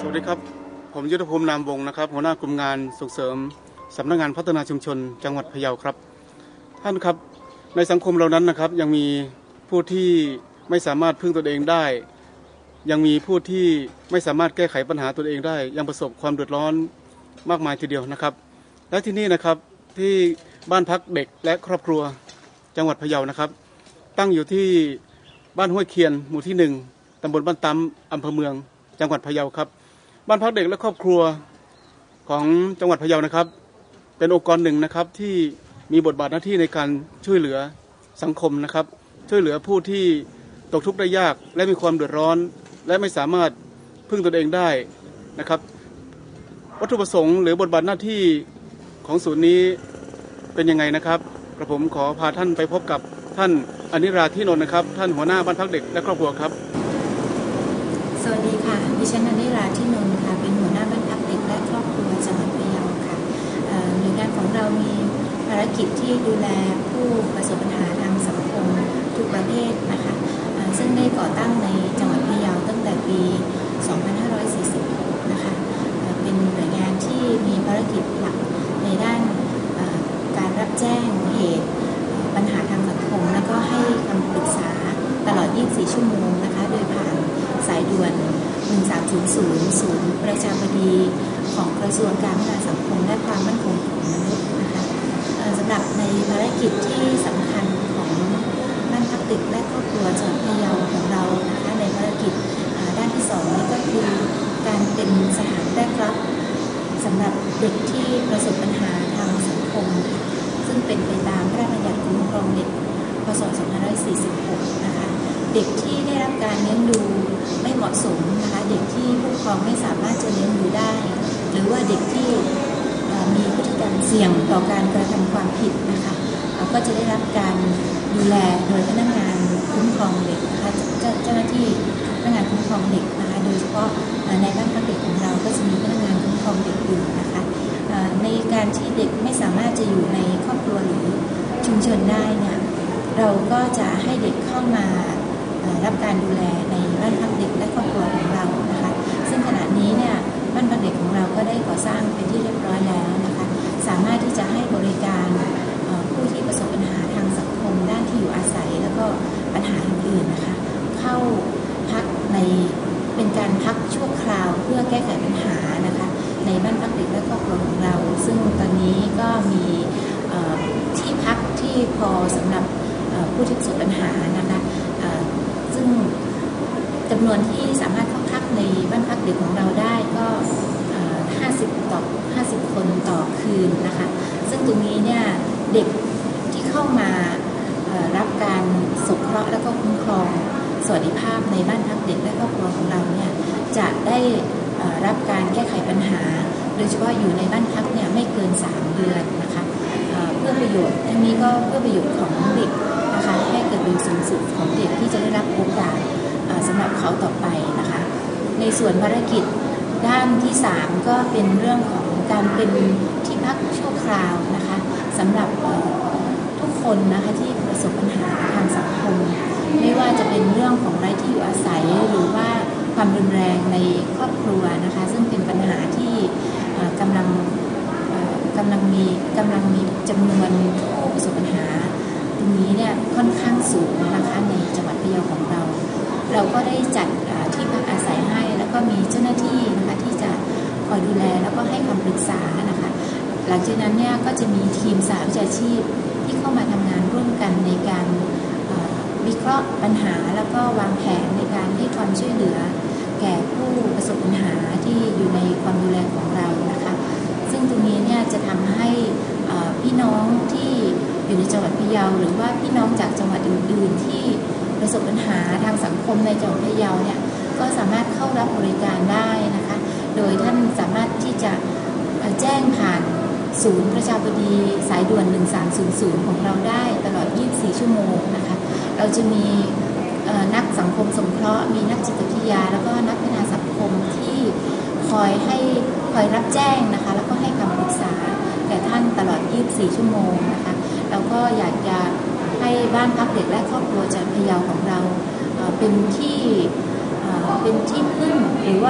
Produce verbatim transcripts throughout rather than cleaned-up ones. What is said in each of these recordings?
วัสดีครับผมยุทธภูมินามวงศ์นะครับหัวหน้ากลุ่มงานส่งเสริมสำนักงานพัฒนาชุมชนจังหวัดพะเยาครับท่านครับในสังคมเรานั้นนะครับยังมีผู้ที่ไม่สามารถพึ่งตนเองได้ยังมีผู้ที่ไม่สามารถแก้ไขปัญหาตนเองได้ยังประสบความเดือดร้อนมากมายทีเดียวนะครับและที่นี่นะครับที่บ้านพักเด็กและครอบครัวจังหวัดพะเยานะครับตั้งอยู่ที่บ้านห้วยเคียนหมู่ที่หนึ่งตำบลบ้านตำอำเภอเมืองจังหวัดพะเยาครับบ้านพักเด็กและครอบครัวของจังหวัดพะเยานะครับเป็นองค์กรหนึ่งนะครับที่มีบทบาทหน้าที่ในการช่วยเหลือสังคมนะครับช่วยเหลือผู้ที่ตกทุกข์ได้ยากและมีความเดือดร้อนและไม่สามารถพึ่งตนเองได้นะครับวัตถุประสงค์หรือบทบาทหน้าที่ของศูนย์นี้เป็นยังไงนะครับกระผมขอพาท่านไปพบกับท่านอนิราธินนท์นะครับท่านหัวหน้าบ้านพักเด็กและครอบครัวครับสวัสดีค่ะดิฉันอนิราธินนท์ค่ะเป็นหัวหน้าบ้านพักเด็กและครอบครัวจังหวัดพะเยาค่ะหน่วยงานของเรามีภารกิจที่ดูแลผู้ประสบปัญหาทางสังคมทุกประเภทนะคะซึ่งได้ก่อตั้งในจังหวัดพะเยาตั้งแต่ปี สองพันห้าร้อยสี่สิบหก นะคะเป็นหน่วยงานที่มีภารกิจหลักในด้านการรับแจ้งเหตุปัญหาทางสังคมและก็ให้คำปรึกษาตลอด ยี่สิบสี่ ชั่วโมงนะคะโดยผ่านสายด่วน หนึ่งสามศูนย์ศูนย์ ศูนย์ประชาบดีของกระทรวงการพัฒนาสังคมและความมั่นคงของมนุษย์นะคะสำหรับในภารกิจที่สำคัญของบ้านพักเด็กและครอบครัวจังหวัดพะเยาของเรานะคะในภารกิจด้านที่สองนี้ก็คือการเป็นสถานแรกรับสำหรับเด็กที่ประสบปัญหาทางสังคมซึ่งเป็นไปตามพระราชบัญญัติคุ้มครองเด็กพ.ศ. สองพันห้าร้อยสี่สิบหกนะคะเด็กที่ได้รับการเลี้ยงดูไม่เหมาะสมนะคะเด็กที่ผู้ปกครองไม่สามารถจะเลี้ยงดูได้หรือว่าเด็กที่มีพฤติกรรมเสี่ยงต่อการกระทำความผิดนะคะก็จะได้รับการดูแลโดยพนักงานคุ้มครองเด็กนะคะเจ้าหน้าที่พนักงานคุ้มครองเด็กนะคะโดยเฉพาะในบ้านพักเด็กของเราก็จะมีพนักงานคุ้มครองเด็กอยู่นะคะในการที่เด็กไม่สามารถจะอยู่ในครอบครัวหรือชุมชนได้เนี่ยเราก็จะให้เด็กเข้ามารับการดูแลในบ้านพักเด็กและครอบครัวของเรานะคะซึ่งขณะนี้เนี่ยบ้านพักเด็กของเราก็ได้ก่อสร้างเป็นที่เรียบร้อยแล้วนะคะสามารถที่จะให้บริการผู้ที่ประสบปัญหาทางสังคมด้านที่อยู่อาศัยแล้วก็ปัญหาอื่นๆนะคะเข้าพักในเป็นการพักชั่วคราวเพื่อแก้ไขปัญหานะคะในบ้านพักเด็กและครอบครัวของเราซึ่งตอนนี้ก็มีที่พักที่พอสำหรับผู้ที่ประสบปัญหานะคะซึ่งจำนวนที่สามารถเข้าพักในบ้านพักเด็กของเราได้ก็ห้าสิบต่อห้าสิบคนต่อคืนนะคะซึ่งตรงนี้เนี่ยเด็กที่เข้ามารับการสงเคราะห์และก็คุ้มครองสวัสดิภาพในบ้านพักเด็กและครอบครัวของเราเนี่ยจะได้รับการแก้ไขปัญหาโดยเฉพาะอยู่ในบ้านพักเนี่ยไม่เกินสามเดือนนะคะเพื่อประโยชน์ทั้งนี้ก็เพื่อประโยชน์ของเด็กนะคะให้เกิดเป็นสูงสุดของเด็กที่จะได้รับโอกาสสำหรับเขาต่อไปนะคะในส่วนภารกิจด้านที่สามก็เป็นเรื่องของการเป็นที่พักชั่วคราวนะคะสำหรับทุกคนนะคะที่ประสบปัญหาทางสังคมไม่ว่าจะเป็นเรื่องของไร้ที่อยู่อาศัยหรือว่าความรุนแรงในครอบครัวนะคะซึ่งเป็นปัญหาที่กำลังกำลังมีกำลังมีจำนวนผู้ประสบปัญหาตรงนี้เนี่ยค่อนข้างสูงนะคะในจังหวัดพะเยาของเราเราก็ได้จัดที่พักอาศัยให้แล้วก็มีเจ้าหน้าที่นะคะที่จะคอยดูแลแล้วก็ให้คำปรึกษานะคะหลังจากนั้นเนี่ยก็จะมีทีมสหวิชาชีพที่เข้ามาทำงานร่วมกันในการวิเคราะห์ปัญหาแล้วก็วางแผนในการให้ความช่วยเหลือแก่ผู้ประสบปัญหาที่อยู่ในความดูแลของเรานะคะซึ่งตรงนี้เนี่ยจะทำให้พี่น้องที่อยู่ในจังหวัดพะเยาหรือว่าพี่น้องจากจังหวัดอื่นๆที่ประสบปัญหาทางสังคมในจังหวัดพะเยาเนี่ยก็สามารถเข้ารับบริการได้นะคะโดยท่านสามารถที่จะแจ้งผ่านศูนย์ประชาบดีสายด่วนหนึ่งสามศูนย์ศูนย์ของเราได้ตลอดยี่สิบสี่ชั่วโมงนะคะเราจะมีนักสังคมสงเคราะห์มีนักจิตวิทยาแล้วก็นักพัฒนาสังคมที่คอยให้คอยรับแจ้งนะคะแล้วก็ให้คำปรึกษาแก่ท่านตลอดยี่สิบสี่ชั่วโมงนะคะแล้วก็อยากจะให้บ้านพักเด็กและครอบครัวจังหวัดพะเยาของเราเป็นที่เป็นที่พึ่งหรือว่า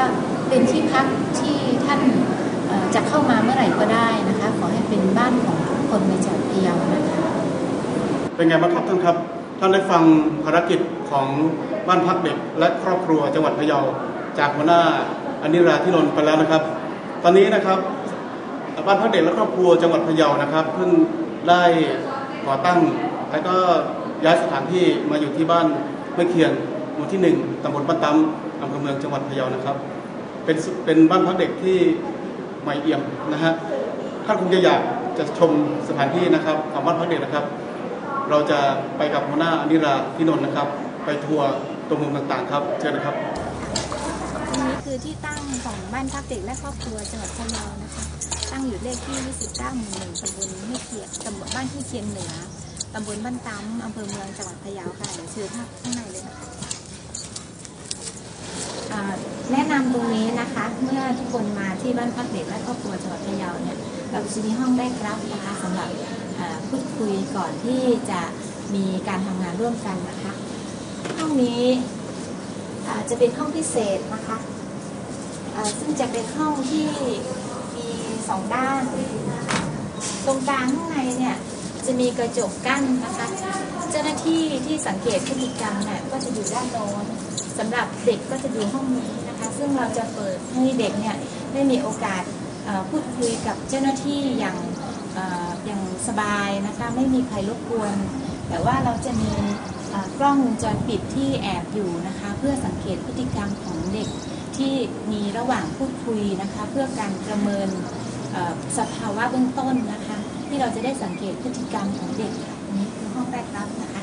เป็นที่พักที่ท่านจะเข้ามาเมื่อไหร่ก็ได้นะคะขอให้เป็นบ้านของทุกคนในจังหวัดพะเยานะคะเป็นไงบ้างครับท่านครับท่านได้ฟังภารกิจของบ้านพักเด็กและครอบครัวจังหวัดพะเยาจากหัวหน้าอนิราธินนท์ไปแล้วนะครับตอนนี้นะครับบ้านพักเด็กและครอบครัวจังหวัดพะเยานะครับเพิ่งได้ก่อตั้งและก็ย้ายสถานที่มาอยู่ที่บ้านเมื่อเคียงหมู่ที่หนึ่งตำบลบ้านตำอำเภอเมืองจังหวัดพะเยานะครับเป็นเป็นบ้านพักเด็กที่ใหม่เอี่ยมนะฮะท่านคงจะอยากจะชมสถานที่นะครับของบ้านพักเด็กนะครับเราจะไปกับหัวหน้าอนิราธินนท์นะครับไปทัวร์ตรงมุมต่างๆครับเชิญนะครับตรงนี้คือที่ตั้งของบ้านพักเด็กและครอบครัวจังหวัดพะเยานะคะตั้งอยู่เลขที่ยี่สิบเก้าหมู่หนึ่งตำบลห้วยเคียงตำบลบ้านห้วยเคียงเหนือตำบลบ้านตำอำเภอเมืองจังหวัดพะเยาค่ะเดี๋ยวเชิญข้างในเลยนะคะแนะนำตรงนี้นะคะเมื่อทุกคนมาที่บ้านพักเด็กและครอบครัวจังหวัดพะเยาเนี่ยเราจะมีห้องแรกรับนะคะสำหรับพูดคุยก่อนที่จะมีการทำงานร่วมกันนะคะห้องนี้จะเป็นห้องพิเศษนะคะซึ่งจะเป็นห้องที่มีสองด้านตรงกลางข้างในเนี่ยจะมีกระจกกั้นนะคะเจ้าหน้าที่ที่สังเกตพฤติกรรมเนี่ยก็จะอยู่ด้านโน้นสำหรับเด็กก็จะอยู่ห้องนี้นะคะซึ่งเราจะเปิดให้เด็กเนี่ยได้มีโอกาสพูดคุยกับเจ้าหน้าที่อย่างอย่างสบายนะคะไม่มีใครรบกวนแต่ว่าเราจะมีกล้องวงจรปิดที่แอบอยู่นะคะเพื่อสังเกตพฤติกรรมของเด็กที่มีระหว่างพูดคุยนะคะเพื่อการประเมินสภาวะเบื้องต้นนะคะที่เราจะได้สังเกตพฤติกรรมของเด็กนี้คือห้องแรกรับนะคะ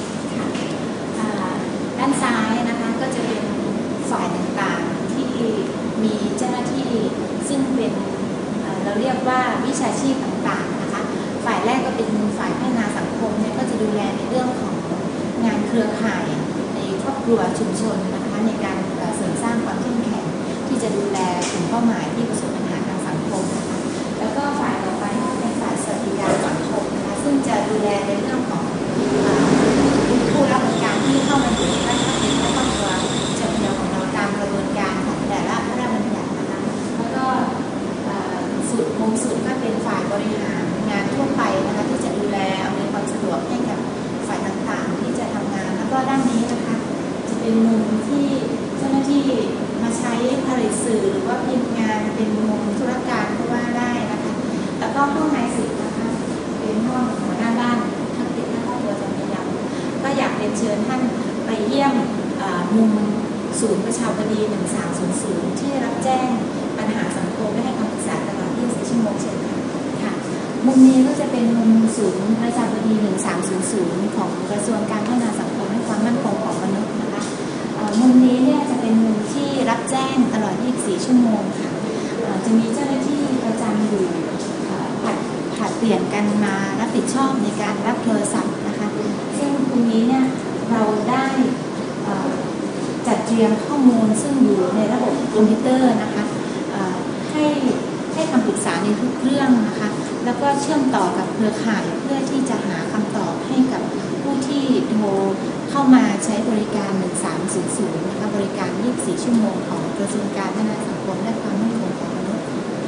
ด้านซ้ายนะคะก็จะเป็นฝ่ายต่างๆที่มีเจ้าหน้าที่ซึ่งเป็นเราเรียกว่าวิชาชีพต่างๆนะคะฝ่ายแรกก็เป็นฝ่ายพัฒนาสังคมเนี่ยก็จะดูแลในเรื่องของงานเครือข่ายในครอบครัวชุมชนนะคะในการเสริมสร้างความเข้มแข็งที่จะดูแลกลุ่มเป้าหมายที่ประสบปัญหาทางสังคมนะคะแล้วก็ฝ่ายต่อไปเป็นฝ่ายสวัสดิการสังคมนะคะซึ่งจะดูแลในเรื่องของผู้รับบริการที่เข้ามาอยู่ในบ้านพักเด็กและครอบครัวจังหวัดพะเยาของเราตามกระบวนการของแต่ละพระราชบัญญัตินะคะแล้วก็สุดมุมสุดก็เป็นฝ่ายบริหารงานทั่วไปนะคะที่จะดูแลอำนวยความสะดวกให้กับฝ่ายต่างๆที่จะทำงานแล้วก็ด้านนี้นะคะจะเป็นมุมที่เจ้าหน้าที่มาใช้ผลิตสื่อหรือว่าพิมพ์งานเป็นมุมธุรการก็ว่าได้นะคะแล้วก็ห้องในสุดนะคะเป็นห้องหัวหน้าบ้านพักเด็กและครอบครัวจังหวัดพะเยาก็อยากเรียนเชิญท่านไปเยี่ยมมุมศูนย์ประชาบดีหนึ่งสามศูนย์ศูนย์ที่รับแจ้งปัญหาสังคมและให้คำปรึกษาตลอดยี่สิบสี่ชั่วโมงเช่นกันค่ะมุมนี้ก็จะเป็นมุมศูนย์ประชาบดีหนึ่งสามศูนย์ศูนย์ของกระทรวงการพัฒนาสังคมและความมั่นคงของมนุษย์นะคะมุมนี้เนี่ยจะเป็นมุมที่รับแจ้งตลอดยี่สิบสี่ชั่วโมงค่ะจะมีเจ้าหน้าที่ประจำอยู่ผัดผัดเปลี่ยนกันมารับผิดชอบในการรับโทรศัพท์นะคะซึ่งตรงนี้เนี่ยเราได้จัดเตรียมข้อมูลซึ่งอยู่ในระบบคอมพิวเตอร์นะคะให้ให้คำปรึกษาในทุกเรื่องนะคะแล้วก็เชื่อมต่อกับเครือข่ายเพื่อที่จะหาคำตอบให้กับผู้ที่โทรเข้ามาใช้บริการหนึ่งสามศูนย์ศูนย์นะคะบริการยี่สิบสี่ชั่วโมงของกระทรวงการพัฒนาสังคมและความมั่นคงของมนุษย์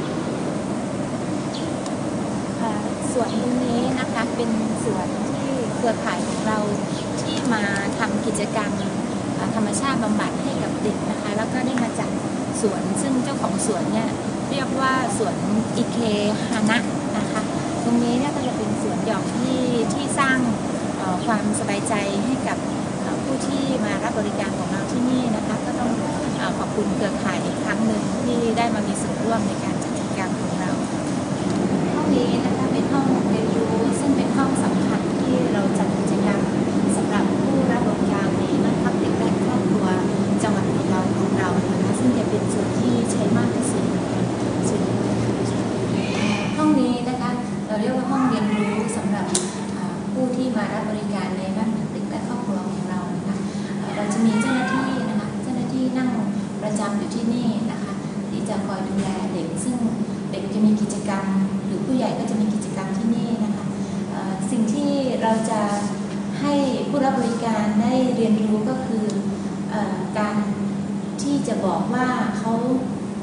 ส่วนตรงนี้นะคะเป็นส่วนที่เครือข่ายของเราที่มาทำกิจกรรมธรรมชาติบำบัดให้กับเด็กนะคะแล้วก็ได้มาจัดสวนซึ่งเจ้าของสวนเนี่ยเรียกว่าสวนอิเคฮานะนะคะตรงนี้เนี่ยก็จะเป็นสวนหย่อมที่ที่สร้างความสบายใจให้กับผู้ที่มารับบริการของเราที่นี่นะคะก็ต้องขอบคุณเครือข่ายอีกครั้งหนึ่งที่ได้มามีส่วนร่วมในการจัดกิจกรรมของเราห้องนี้นะคะเป็นห้องเรียนรู้ซึ่งเป็นห้องสำคัญที่เราจัดกิจกรรมสำหรับผู้รับบริการในบ้านพักเด็กและครอบครัวจังหวัดพะเยาของเรานะคะซึ่งจะเป็นส่วนที่ใช้มากที่สุดห้องนี้นะคะเราเรียกว่าห้องเรียนรู้สำหรับผู้ที่มารับบริการในบ้านพักเด็กและครอบครัวของเรานะคะเราจะมีเจ้าหน้าที่นะคะเจ้าหน้าที่นั่งประจำอยู่ที่นี่นะคะที่จะคอยดูแลเด็กซึ่งเด็กจะมีกิจกรรมหรือผู้ใหญ่ก็จะมีกิจกรรมที่นี่นะคะสิ่งที่เราจะให้ผู้รับบริการได้เรียนรู้ก็คือการที่จะบอกว่าเขา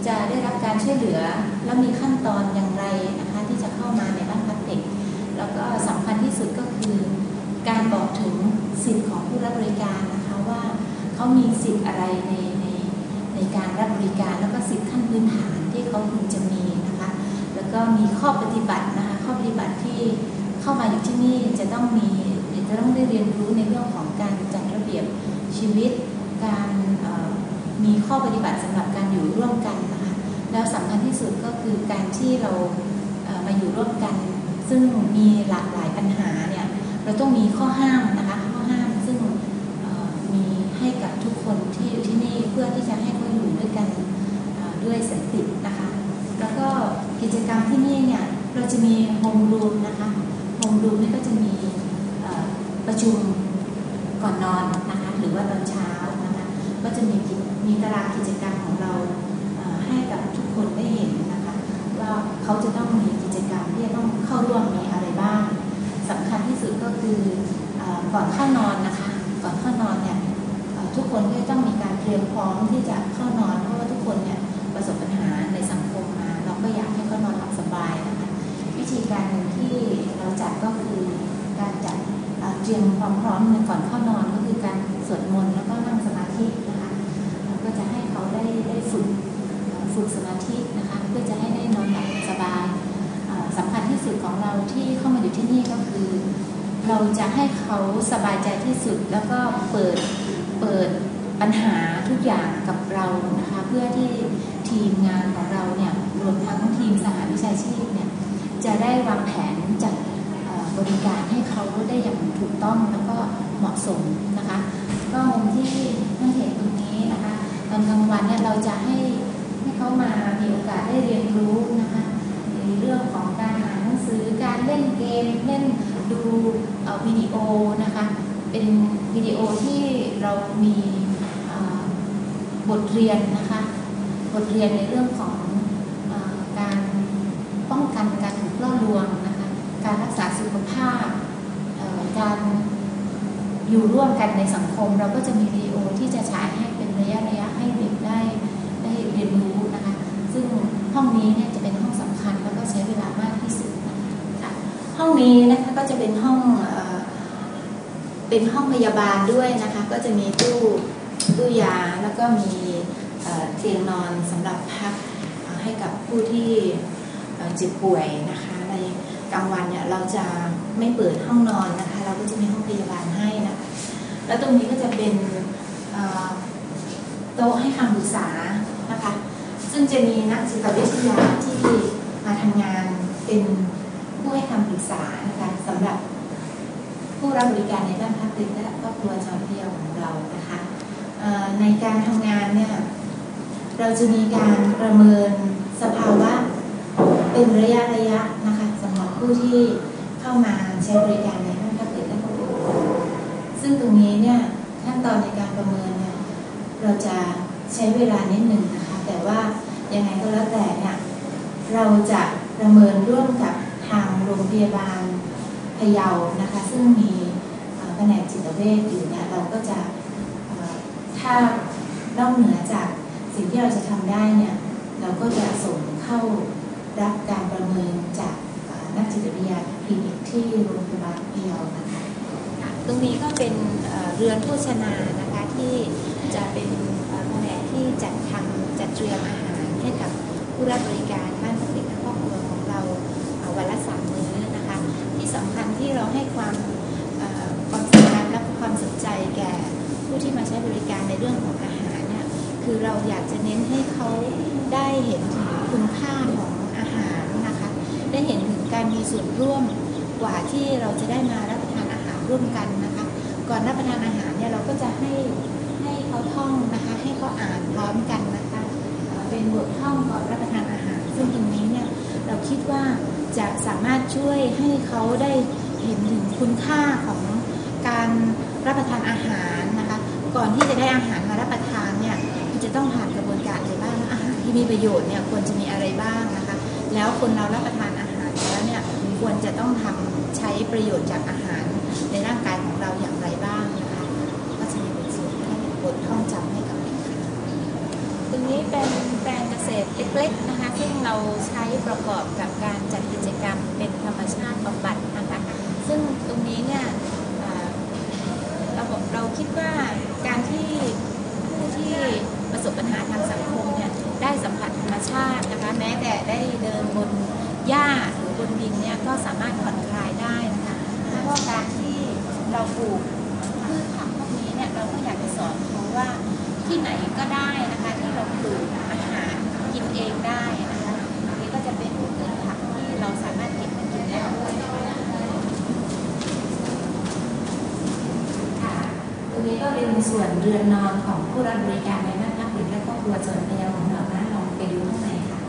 จะได้รับการช่วยเหลือและมีขั้นตอนอย่างไรนะคะที่จะเข้ามาในบ้านพักเด็กแล้วก็สำคัญที่สุดก็คือการบอกถึงสิทธิของผู้รับบริการนะคะว่าเขามีสิทธิ์อะไรในในในการรับบริการแล้วก็สิทธิขั้นพื้นฐานที่เขาควรจะมีนะคะแล้วก็มีข้อปฏิบัตินะคะข้อปฏิบัติที่เข้ามาอยู่ที่นี่จะต้องมีจะต้องได้เรียนรู้ในเรื่องของการจัดระเบียบชีวิตการมีข้อปฏิบัติสำหรับการอยู่ร่วมกันนะคะแล้วสำคัญที่สุดก็คือการที่เรามาอยู่ร่วมกันซึ่งมีหลากหลายปัญหาเนี่ยเราต้องมีข้อห้ามนะคะข้อห้ามซึ่งมีให้กับทุกคนที่อยู่ที่นี่เพื่อที่จะให้เขาอยู่ด้วยกันด้วยสันตินะคะแล้วก็กิจกรรมที่นี่เนี่ยเราจะมีโฮมรูมนะคะโฮมรูมนี่ก็จะมีประชุมก่อนนอนนะคะหรือว่าตอนเช้านะคะก็จะมีมีตารางกิจกรรมของเราให้กับทุกคนได้เห็นนะคะว่าเขาจะต้องมีกิจกรรมที่จะต้องเข้าร่วมมีอะไรบ้างสำคัญที่สุดก็คือก่อนเข้านอนนะคะก่อนเข้านอนเนี่ยทุกคนก็ต้องมีการเตรียมพร้อมที่จะเข้านอนเพราะว่าทุกคนเนี่ยประสบปัญหาในสังคมมาเราก็อยากให้เขานอนหลับสบายนะคะวิธีการหนึ่งที่เราจัดก็คือการจัดเตรียมความพร้อมก่อนเข้านอนก็คือการสวดมนต์แล้วก็นั่งสมาธินะคะก็จะให้เขาได้ได้ฝึกฝึกสมาธินะคะเพื่อจะให้ได้นอนหลับสบายสำคัญที่สุดของเราที่เข้ามาอยู่ที่นี่ก็คือเราจะให้เขาสบายใจที่สุดแล้วก็เปิดเปิดปัญหาทุกอย่างกับเรานะคะเพื่อที่ทีมงานของเราเนี่ยรวมทั้งทีมสหวิชาชีพเนี่ยจะได้วางแผนจัดบริการให้เขาได้อย่างถูกต้องแล้วก็เหมาะสมนะคะก็มุมที่ท่านเห็นตรงนี้นะคะตอนกลางวันเนี่ยเราจะให้ให้เขามามีโอกาสได้เรียนรู้นะคะในเรื่องของการอ่านหนังสือการเล่นเกมเล่นดูวิดีโอนะคะเป็นวิดีโอที่เรามีบทเรียนนะคะบทเรียนในเรื่องของการป้องกันการถูกล่อลวงนะคะการรักษาสุขภาพการอยู่ร่วมกันในสังคมเราก็จะมีวิดีโอที่จะฉายให้เป็นระยะระยะให้เด็กได้ได้เรียนรู้นะคะซึ่งห้องนี้เนี่ยจะเป็นห้องสำคัญแล้วก็ใช้เวลามากที่สุดนะคะห้องนี้นะคะก็จะเป็นห้องเป็นห้องพยาบาลด้วยนะคะก็จะมีตู้ตู้ยาแล้วก็มีเตียงนอนสำหรับพักให้กับผู้ที่เจ็บป่วยนะคะในกลางวันเนี่ยเราจะไม่เปิดห้องนอนนะคะเราก็จะมีห้องพยาบาลให้นะคะแล้วตรงนี้ก็จะเป็นโต๊ะให้คำปรึกษานะคะซึ่งจะมีนักจิตวิทยาที่มาทำงานเป็นผู้ให้คำปรึกษานะคะสำหรับผู้รับบริการในบ้านพักเด็กและครอบครัวจังหวัดพะเยาของเรานะคะในการทำงานเนี่ยเราจะมีการประเมินสภาวะเป็นระยะระยะนะคะสำหรับผู้ที่เข้ามาใช้บริการในบ้านพักเด็กและครอบครัวซึ่งตรงนี้เนี่ยขั้นตอนในการประเมินเนี่ยเราจะใช้เวลานิดหนึ่งนะคะแต่ว่ายังไงก็แล้วแต่เนี่ยเราจะประเมินร่วมกับทางโรงพยาบาลพะเยานะคะซึ่งมีแผนกจิตเวชอยู่เนี่ยเราก็จะถ้านอกเหนือจากสิ่งที่เราจะทำได้เนี่ยเราก็จะส่งเข้ารับการประเมินจากนักจิตวิทยาคลินิกที่โรงพยาบาลพะเยานะคะตรงนี้ก็เป็นเรือนโภชนานะคะที่จะเป็นแผนกที่จัดทำจัดเตรียมอาหารให้กับผู้รับบริการบ้านพักเด็กและครอบครัวของเราวันละสามมื้อนะคะที่สำคัญที่เราให้ความความสำคัญและความสนใจแก่ผู้ที่มาใช้บริการในเรื่องของอาหารเนี่ยคือเราอยากจะเน้นให้เขาได้เห็นถึงคุณค่าของอาหารนะคะได้เห็นถึงการมีส่วนร่วมกว่าที่เราจะได้มารับประทานอาหารร่วมกันนะคะก่อนรับประทานอาหารเนี่ยเราก็จะให้ให้เขาท่องนะคะให้เขาอ่านพร้อมกันนะคะเป็นบทท่องก่อนรับประทานอาหารซึ่งตรงนี้เนี่ยเราคิดว่าจะสามารถช่วยให้เขาได้เห็นถึงคุณค่าของการรับประทานอาหารนะคะก่อนที่จะได้อาหารมารับประทานเนี่ยจะต้องผ่านกระบวนการอะไรบ้างอาหารที่มีประโยชน์เนี่ยควรจะมีอะไรบ้างนะคะแล้วคนเรารับประทานอาหารแล้วเนี่ยควรจะต้องทำใช้ประโยชน์จากอาหารในร่างกายของเราอย่างไรบ้างนะคะก็จะมีเป็นส่วนให้บทท่องจำให้กับเด็กค่ะตรงรงนี้เป็นแปลงเกษตรเล็กๆนะคะซึ่งเราใช้ประกอบกับการจัดกิจกรรมเป็นธรรมชาติบำบัดนะคะซึ่งตรงนี้เนี่ยเราเราคิดว่าการที่ผู้ที่ประสบปัญหาทางสังคมเนี่ยได้สัมผัสธรรมชาตินะคะแม้แต่ได้เดินบนหญ้าหรือบนดินเนี่ยก็สามารถผ่อนคลายได้นะคะเพราะว่าการที่เราปลูกพืชผักพวกนี้เนี่ยเราก็อยากจะสอนเขาว่าที่ไหนก็ได้นะคะที่เราปลูกอาหารกินเองได้นะคะนี่ก็จะเป็นพืชผักที่เราสามารถเก็บมากินได้ด้วยตรงนี้ก็เป็นส่วนเรือนนอนของผู้รับบริการในบ้านพักเด็กและครอบครัวจังหวัดพะเยาของเรานะลองไปดูข้างในค่ะ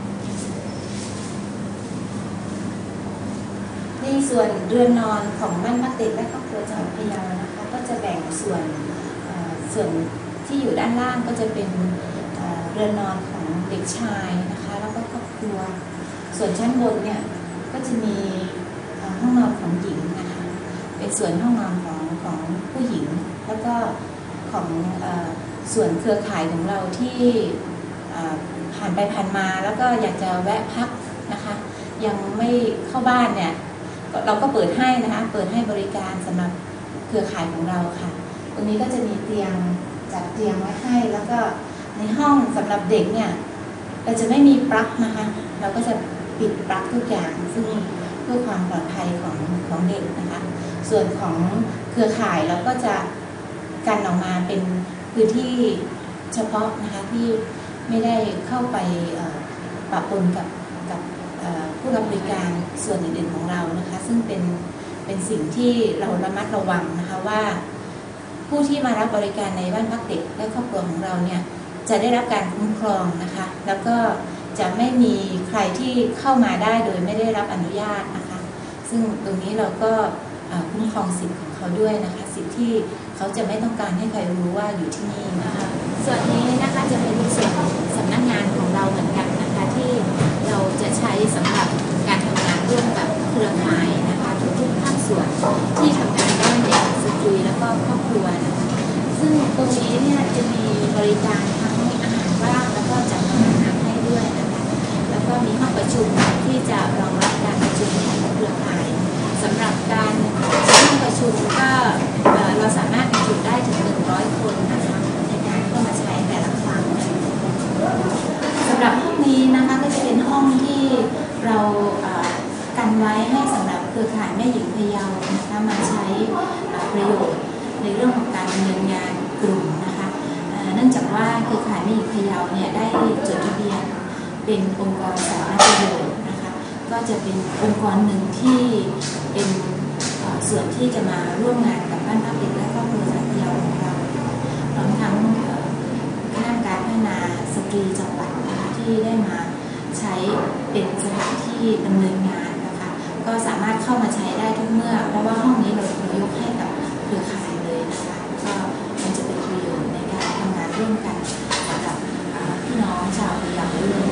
ในส่วนเรือนนอนของบ้านพักเด็กและครอบครัวจังหวัดพะเยานะคะก็จะแบ่งส่วนส่วนที่อยู่ด้านล่างก็จะเป็นเรือนนอนของเด็กชายนะคะแล้วก็ครอบครัวส่วนชั้นบนเนี่ยก็จะมีห้องนอนของหญิงนะคะเป็นส่วนห้องนอนของของผู้หญิงแล้วก็ของส่วนเครือข่ายของเราที่ผ่านไปผ่านมาแล้วก็อยากจะแวะพักนะคะยังไม่เข้าบ้านเนี่ยเราก็เปิดให้นะคะเปิดให้บริการสำหรับเครือข่ายของเราค่ะตรงนี้ก็จะมีเตียงจัดเตียงไว้ให้แล้วก็ในห้องสำหรับเด็กเนี่ยเราจะไม่มีปลั๊กนะคะเราก็จะปิดปลั๊กทุกอย่างซึ่งเพื่อความปลอดภัยของของเด็กนะคะส่วนของเครือข่ายเราก็จะกันออกมาเป็นพื้นที่เฉพาะนะคะที่ไม่ได้เข้าไปปะปนกับกับผู้รับบริการส่วนอื่นๆของเรานะคะซึ่งเป็นเป็นสิ่งที่เราระมัดระวังนะคะว่าผู้ที่มารับบริการในบ้านพักเด็กและครอบครัวของเราเนี่ยจะได้รับการคุ้มครองนะคะแล้วก็จะไม่มีใครที่เข้ามาได้โดยไม่ได้รับอนุญาตนะคะซึ่งตรงนี้เราก็คุ้มครองสิทธิ์ของเขาด้วยนะคะสิทธิ์ที่เขาจะไม่ต้องการให้ใครรู้ว่าอยู่ที่นี่นะคะส่วนนี้นะคะจะเป็นส่วนสำนักงานของเราเหมือนกันนะคะที่เราจะใช้สำหรับการทำงานร่วมกับเครือข่ายนะคะทุกๆภาคส่วนที่ทำงานด้านเด็กสตรีแล้วก็ครอบครัวนะคะซึ่งตรงนี้เนี่ยจะมีบริการทั้งอาหารว่างแล้วก็จัดอาหารให้ด้วยนะคะแล้วก็มีห้องประชุมที่จะรองรับการประชุมของเครือข่ายสำหรับการใช้ห้องประชุมก็เราสามารถประชุมได้ถึงหนึ่งร้อยคนนะคะในการเข้ามาใช้แต่ละครั้งสำหรับห้องนี้นะคะก็จะเป็นห้องที่เรากันไว้ให้สำหรับเครือข่ายแม่หญิงพะเยานะคะมาใช้ประโยชน์ในเรื่องของการดำเนินงานกลุ่มนะคะเนื่องจากว่าเครือข่ายแม่หญิงพะเยาเนี่ยได้จดทะเบียนเป็นองค์กรสาธารณประโยชน์นะคะก็จะเป็นองค์กรหนึ่งที่เป็นส่วนที่จะมาร่วมงานกับบ้านพักเด็กและครอบครัวจังหวัดพะเยาของเราพร้อมทั้งคณะกรรมการพัฒนาสตรีจังหวัดนะคะที่ได้มาใช้เป็นสถานที่ดำเนินงานนะคะก็สามารถเข้ามาใช้ได้ทุกเมื่อเพราะว่าห้องนี้เรายกให้กับเครือข่ายเลยนะคะก็มันจะเป็นประโยชน์ในการทำงานร่วมกันกับพี่น้องชาวพะเยาด้วย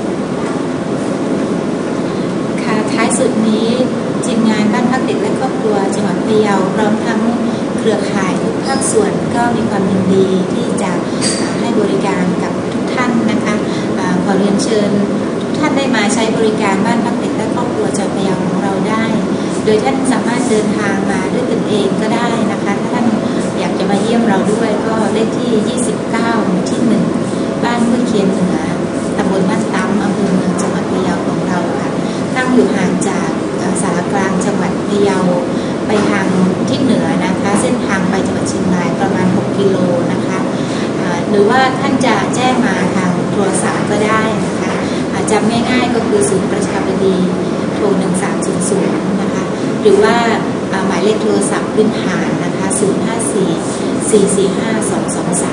ค่ะท้ายสุดนี้ทีมงานบ้านพักเด็กและครอบครัวจังหวัดพะเยาพร้อมทั้งเครือข่ายทุกภาคส่วนก็มีความยินดีที่จะให้บริการกับทุกท่านนะคะขอเรียนเชิญทุกท่านได้มาใช้บริการบ้านพักเด็กและครอบครัวจังหวัดพะเยาของเราได้โดยท่านสามารถเดินทางมาด้วยตนเองก็ได้นะคะถ้าท่านอยากจะมาเยี่ยมเราด้วยก็เลขที่ยี่สิบเก้าหมู่ที่หนึ่งบ้านห้วยเคียนเหนือตำบลบ้านตั้มอำเภอเมืองจังหวัดพะเยาของเราค่ะตั้งอยู่ห่างจากสารกลางจังหวัดพะเยาไปทางทิศเหนือนะคะเส้นทางไปจังหวัดเชียงรายประมาณหกกิโลนะคะหรือว่าท่านจะแจ้งมาทางโทรศัพท์ก็ได้นะคะจำง่ายๆก็คือศูนย์ประชาบดีโทรหนึ่งสามศูนย์ศูนย์นะคะหรือว่าหมายเลขโทรศัพท์พื้นฐานนะคะศูนย์ ห้า สี่ สี่ สี่ ห้า สอง สอง สาม